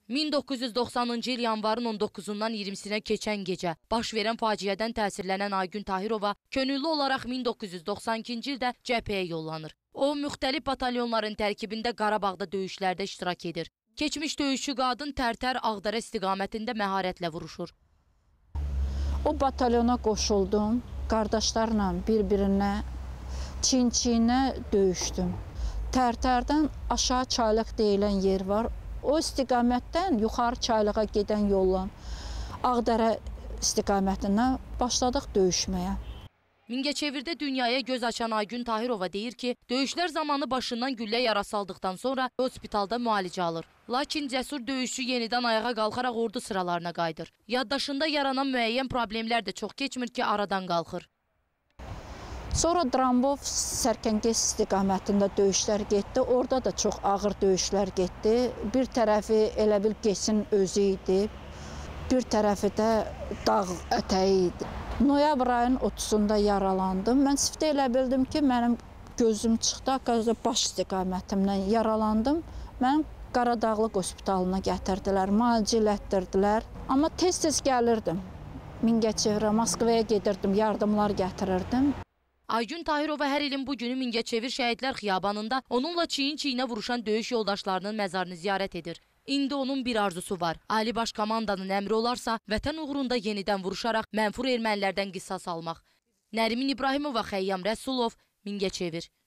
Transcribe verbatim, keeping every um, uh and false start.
min doqquz yüz doxsanıncı il yanvarın on doqquzundan iyirmisinə keçən gecə baş verən faciədən təsirlənən Aygün Tahirova könüllü olaraq min doqquz yüz doxsan ikinci ildə cəbhəyə yollanır. O, müxtəlif batalyonların tərkibində Qarabağda döyüşlərdə iştirak edir. Keçmiş döyüşçü qadın Tərtər Ağdərə istiqamətində məharətlə vuruşur. O batalyona qoşuldum, qardaşlarla bir-birinə, çin-çinə döyüşdüm. Tərtərdən aşağı Çaylıq deyilən yer var. O istiqamətdən yuxarı Çaylığa gedən yolla Ağdərə istiqamətindən başladıq döyüşməyə. Mingəçevirdə dünyaya göz açan Aygün Tahirova deyir ki, döyüşlər zamanı başından güllə yarası aldıqdan sonra hospitalda müalicə alır. Lakin cəsur döyüşçü yenidən ayağa qalxaraq ordu sıralarına qayıdır. Yaddaşında yaranan müəyyən problemlər də çox keçmir ki, aradan qalxır. Sonra Drambov Sərkəngəz istiqamətində döyüşlər getdi. Orada da çox ağır döyüşlər getdi. Bir tərəfi elə bil Gesin özü idi, bir tərəfi də dağ ətəyi idi. Noyabr ayının otuzunda yaralandım. Mən sifdə elə bildim ki, mənim gözüm çıxdı, baş istiqamətimdən yaralandım. Mən Qaradağlıq hospitalına gətirdilər, müalicə elətdirdilər. Amma tez-tez gəlirdim. Mingəçevirə, Moskvaya gedirdim, yardımlar gətirirdim. Aygün Tahirova hər ilin bu günü Mingəçevir Şəhidlər Xiyabanında onunla çiyin-çiyinə vuruşan döyüş yoldaşlarının məzarını ziyarət edir. İndi onun bir arzusu var. Ali Baş Komandanın əmri olarsa, vətən uğrunda yenidən vuruşaraq mənfur ermənilərdən qisas almaq. Nərimin İbrahimova, Xəyyam Rəsulov, Mingəçevir.